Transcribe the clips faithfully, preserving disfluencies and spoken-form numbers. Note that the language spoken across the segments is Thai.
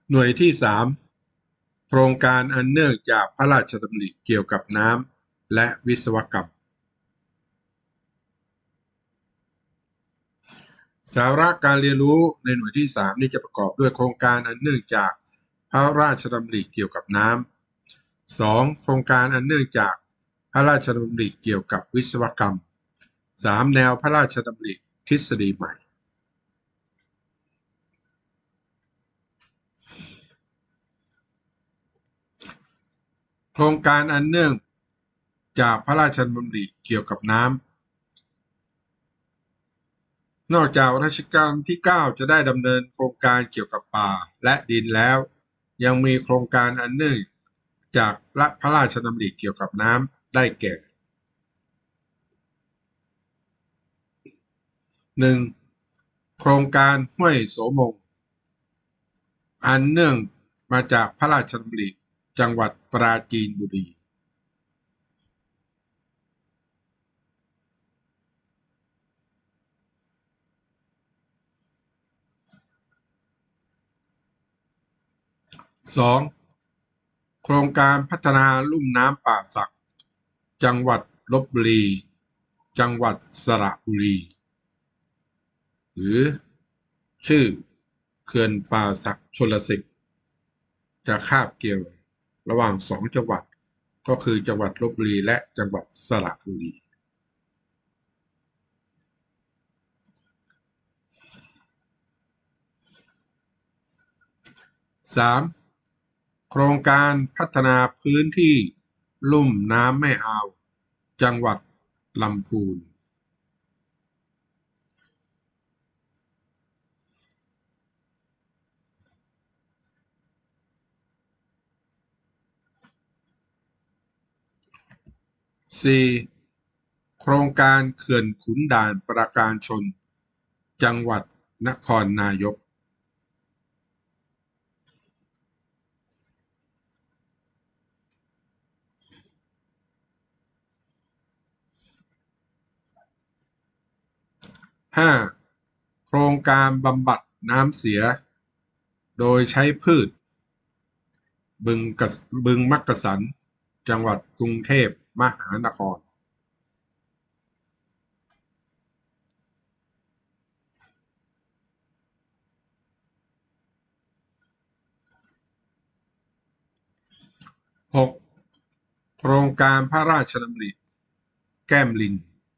หน่วยที่สามโครงการอันเนื่องจากพระราชดำริเกี่ยวกับน้ำและวิศวกรรมสาระการเรียนรู้ในหน่วยที่สามนี้จะประกอบด้วยโครงการอันเนื่องจากพระราชดำริเกี่ยวกับน้ำ สอง. โครงการอันเนื่องจากพระราชดำริเกี่ยวกับวิศวกรรม สาม. แนวพระราชดำริทฤษฎีใหม่โครงการอันเนื่องจากพระราชดำริเกี่ยวกับน้ำนอกจากรัชกาลที่เก้าจะได้ดำเนินโครงการเกี่ยวกับป่าและดินแล้วยังมีโครงการอันเนื่องจากพระราชดำริเกี่ยวกับน้ำได้แก่ หนึ่ง. โครงการห้วยโสมงอันเนื่องมาจากพระราชดำริจังหวัดปราจีนบุรี สอง. โครงการพัฒนาลุ่มน้ำป่าสักจังหวัดลพบุรีจังหวัดสระบุรีหรือชื่อเขื่อนป่าสักชลสิทธิ์จะคาบเกี่ยวระหว่างสองจังหวัดก็คือจังหวัดลพบุรีและจังหวัดสระบุรี สาม. โครงการพัฒนาพื้นที่ลุ่มน้ำแม่อาวจังหวัดลำพูน สี่. โครงการเขื่อนขุนด่านปราการชนจังหวัดนครนายก ห้า. โครงการบำบัดน้ำเสียโดยใช้พืชบึงกะบึงมักกะสันจังหวัดกรุงเทพมหานคร หก. โครงการพระราชดำริแก้มลิง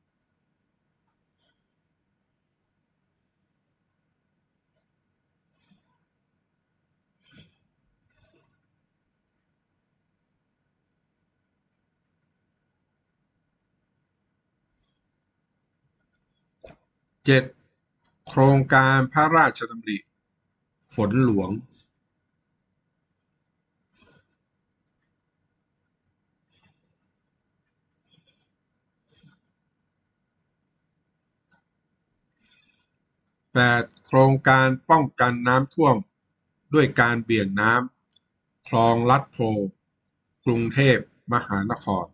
เจ็ด. โครงการพระราชดำริฝนหลวง แปด. โครงการป้องกันน้ำท่วมด้วยการเบี่ยงน้ำคลองลัดโพกรุงเทพมหานคร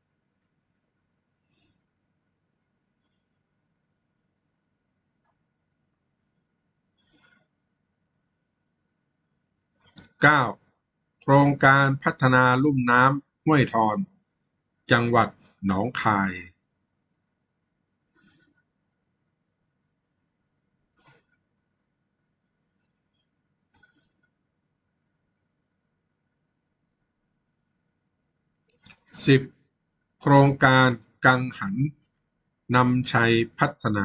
เก้า. โครงการพัฒนาลุ่มน้ำห้วยทอนจังหวัดหนองคาย สิบ. โครงการกังหันนำชัยพัฒนา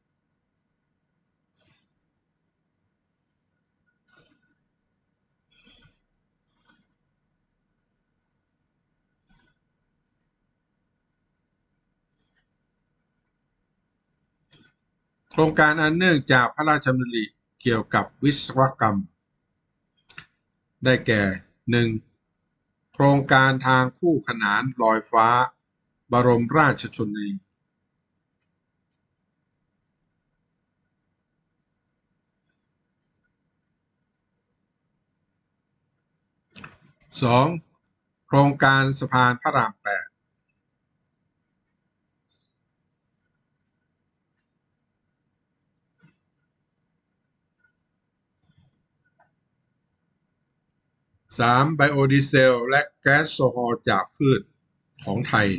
โครงการอันเนื่องจากพระราชดำริเกี่ยวกับวิศวกรรมได้แก่ หนึ่ง. โครงการทางคู่ขนานลอยฟ้าบรมราชชนนี สอง. โครงการสะพานพระรามแปด สสามไบโอดีเซลและแก๊สโซฮอล์จากพืชของไทย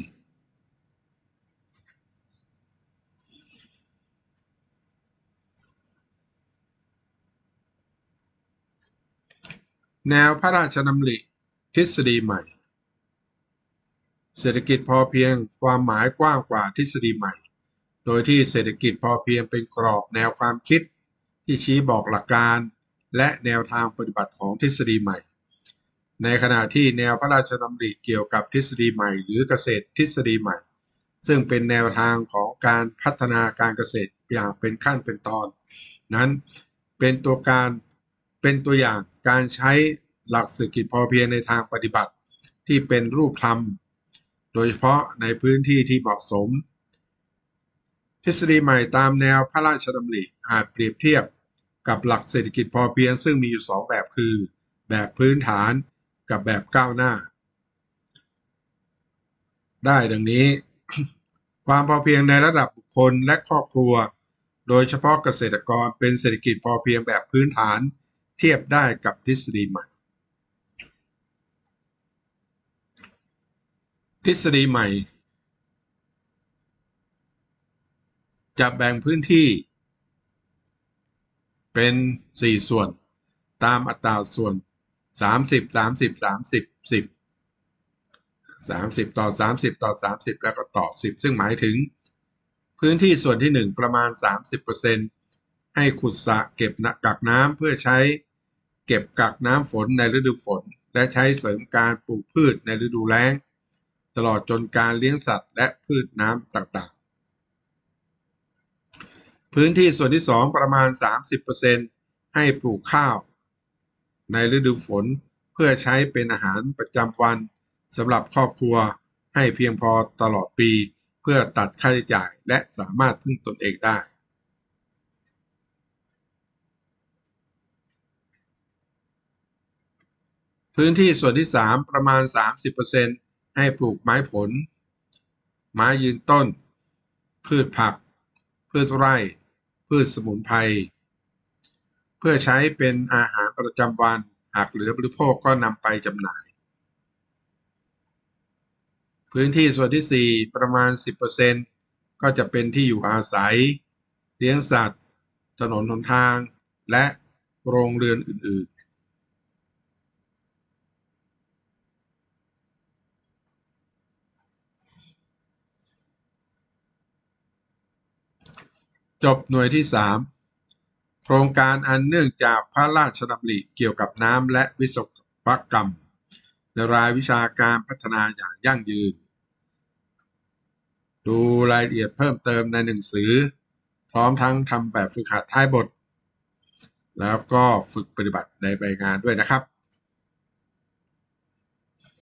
แนวพระราชดำริทฤษฎีใหม่เศรษฐกิจพอเพียงความหมายกว้างกว่าทฤษฎีใหม่โดยที่เศรษฐกิจพอเพียงเป็นกรอบแนวความคิดที่ชี้บอกหลักการและแนวทางปฏิบัติของทฤษฎีใหม่ในขณะที่แนวพระราชดำริเกี่ยวกับทฤษฎีใหม่หรือเกษตรทฤษฎีใหม่ซึ่งเป็นแนวทางของการพัฒนาการเกษตรอย่างเป็นขั้นเป็นตอนนั้นเป็นตัวการเป็นตัวอย่างการใช้หลักเศรษฐกิจพอเพียงในทางปฏิบัติที่เป็นรูปธรรมโดยเฉพาะในพื้นที่ที่เหมาะสมทฤษฎีใหม่ตามแนวพระราชดำริอาจเปรียบเทียบกับหลักเศรษฐกิจพอเพียงซึ่งมีอยู่สองแบบคือแบบพื้นฐานกับแบบก้าวหน้าได้ดังนี้ ความพอเพียงในระดับบุคคลและครอบครัวโดยเฉพาะเกษตรกรเป็นเศรษฐกิจพอเพียงแบบพื้นฐานเทียบได้กับทฤษฎีใหม่ทฤษฎีใหม่จะแบ่งพื้นที่เป็นสี่ส่วนตามอัตราส่วนสามสิบ สามสิบ สามสิบ สิบ สามสิบต่อสามสิบต่อสามสิบแล้วก็ต่อสิบซึ่งหมายถึงพื้นที่ส่วนที่หนึ่งประมาณ สามสิบเปอร์เซ็นต์ ให้ขุดสระเก็บกักน้ำเพื่อใช้เก็บกักน้ำฝนในฤดูฝนและใช้เสริมการปลูกพืชในฤดูแล้งตลอดจนการเลี้ยงสัตว์และพืชน้ำต่างๆพื้นที่ส่วนที่สองประมาณ สามสิบเปอร์เซ็นต์ ให้ปลูกข้าวในฤดูฝนเพื่อใช้เป็นอาหารประจำวันสำหรับครอบครัวให้เพียงพอตลอดปีเพื่อตัดค่าใช้จ่ายและสามารถพึ่งตนเองได้พื้นที่ส่วนที่สามประมาณ สามสิบเปอร์เซ็นต์ ให้ปลูกไม้ผลไม้ยืนต้นพืชผักพืชไร่พืชสมุนไพรเพื่อใช้เป็นอาหารประจำวันหากเหลือบริโภคก็นำไปจำหน่ายพื้นที่ส่วนที่สี่ประมาณ สิบเปอร์เซ็นต์ ก็จะเป็นที่อยู่อาศัยเลี้ยงสัตว์ถนนหนทางและโรงเรือนอื่นๆจบหน่วยที่สามโครงการอันเนื่องจากพระราชดำริเกี่ยวกับน้ำและวิศวกรรมในรายวิชาการพัฒนาอย่างยั่งยืนดูรายละเอียดเพิ่มเติมในหนังสือพร้อมทั้งทำแบบฝึกหัดท้ายบทแล้วก็ฝึกปฏิบัติในใบงานด้วยนะครับ